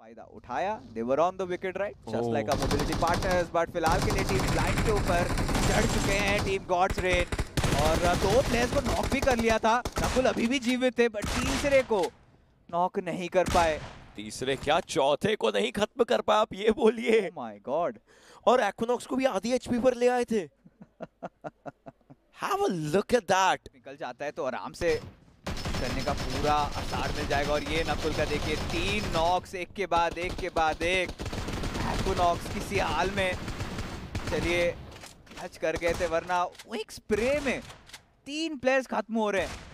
फायदा उठाया, they were on the wicket right, just like our mobility partners, but फिलहाल के लिए टीम ब्लाइंड के ऊपर चढ़ चुके हैं टीम गॉड्स रेन और दो प्लेयर्स को नॉक भी कर लिया था। नकुल अभी भी जीवित थे बट तीसरे को नॉक नहीं कर पाए। तीसरे क्या चौथे को नहीं खत्म कर पाया, आप ये बोलिए। माय गॉड, और एक्विनॉक्स को भी आधी एचपी पर ले आए थे। Have a look at that. निकल जाता है तो आराम से करने का पूरा आसार मिल जाएगा। और ये नकुल का देखिए 3 नॉक्स एक के बाद एक के बाद एक। एक्विनॉक्स किसी हाल में चलिए टच कर गए थे, वरना वो एक स्प्रे में 3 प्लेयर्स खत्म हो रहे हैं।